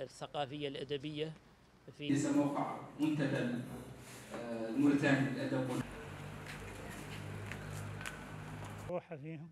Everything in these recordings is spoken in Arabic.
الثقافية الأدبية ليس موقع منتدى الموريتاني للأدب روح فيهم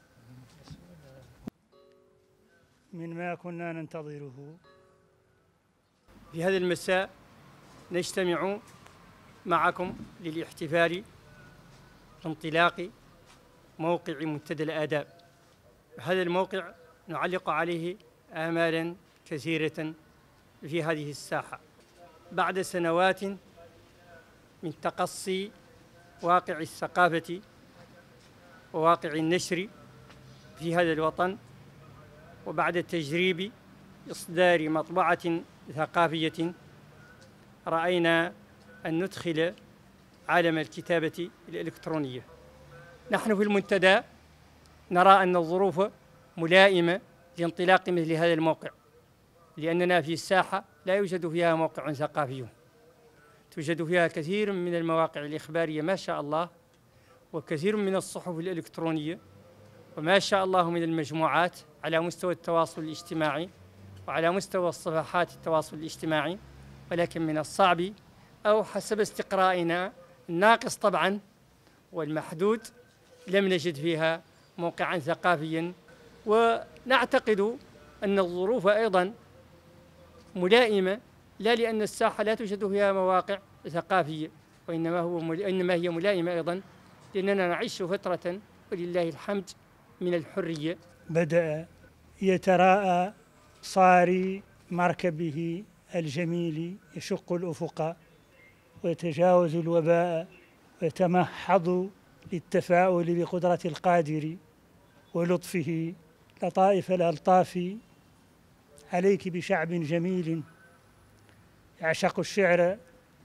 من ما كنا ننتظره. في هذا المساء نجتمع معكم للاحتفال بانطلاق موقع منتدى الآداب. هذا الموقع نعلق عليه آمالا كثيرة في هذه الساحة بعد سنوات من تقصي واقع الثقافة وواقع النشر في هذا الوطن، وبعد تجريب إصدار مطبعة ثقافية رأينا أن ندخل عالم الكتابة الإلكترونية. نحن في المنتدى نرى أن الظروف ملائمة لانطلاق مثل هذا الموقع، لأننا في الساحة لا يوجد فيها موقع ثقافي، توجد فيها كثير من المواقع الإخبارية ما شاء الله، وكثير من الصحف الإلكترونية، وما شاء الله من المجموعات على مستوى التواصل الاجتماعي وعلى مستوى الصفحات التواصل الاجتماعي. ولكن من الصعب أو حسب استقرائنا الناقص طبعا والمحدود لم نجد فيها موقعا ثقافيا، ونعتقد أن الظروف أيضا ملائمة، لا لأن الساحة لا توجد فيها مواقع ثقافية، وإنما هي ملائمة أيضا لأننا نعيش فترة ولله الحمد من الحرية. بدأ يتراءى صاري مركبه الجميل يشق الأفق ويتجاوز الوباء ويتمحض للتفاؤل بقدرة القادر ولطفه. لطائف الألطاف عليك بشعب جميل يعشق الشعر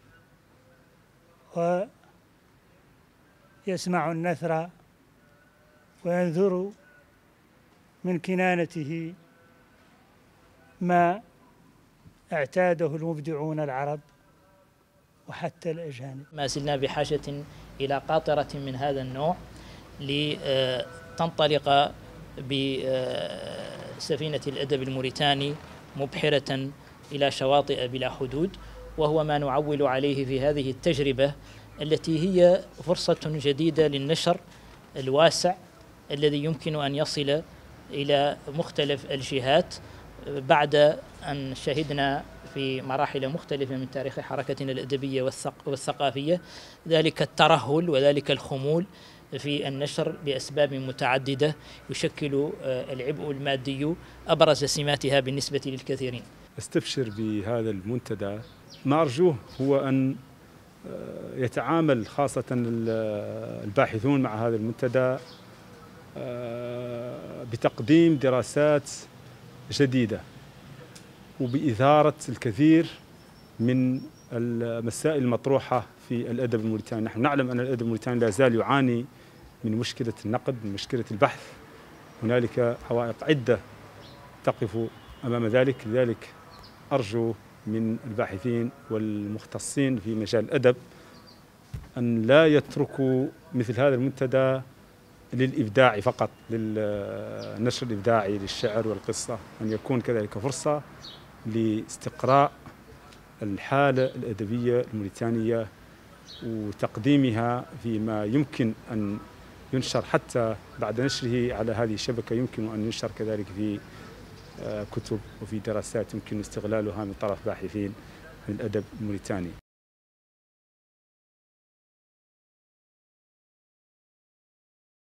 ويسمع النثر وينذر من كنانته ما اعتاده المبدعون العرب وحتى الأجانب. ما زلنا بحاجة إلى قاطرة من هذا النوع لتنطلق بسفينة الأدب الموريتاني مبحرة إلى شواطئ بلا حدود، وهو ما نعول عليه في هذه التجربة التي هي فرصة جديدة للنشر الواسع الذي يمكن أن يصل إلى مختلف الجهات بعد أن شهدنا في مراحل مختلفة من تاريخ حركتنا الأدبية والثقافية ذلك الترهل وذلك الخمول في النشر بأسباب متعددة يشكل العبء المادي أبرز سماتها بالنسبة للكثيرين. استبشر بهذا المنتدى. ما أرجوه هو أن يتعامل خاصة الباحثون مع هذا المنتدى بتقديم دراسات جديدة وبإثارة الكثير من المسائل المطروحة في الأدب الموريتاني. نحن نعلم أن الأدب الموريتاني لا زال يعاني من مشكلة النقد، من مشكلة البحث. هنالك عوائق عدة تقف أمام ذلك، لذلك أرجو من الباحثين والمختصين في مجال الأدب أن لا يتركوا مثل هذا المنتدى للإبداع فقط، للنشر الإبداعي للشعر والقصة، أن يكون كذلك فرصة لاستقراء الحالة الأدبية الموريتانية وتقديمها فيما يمكن أن ينشر حتى بعد نشره على هذه الشبكة، يمكن أن ينشر كذلك في كتب وفي دراسات يمكن استغلالها من طرف باحثين من الأدب الموريتاني.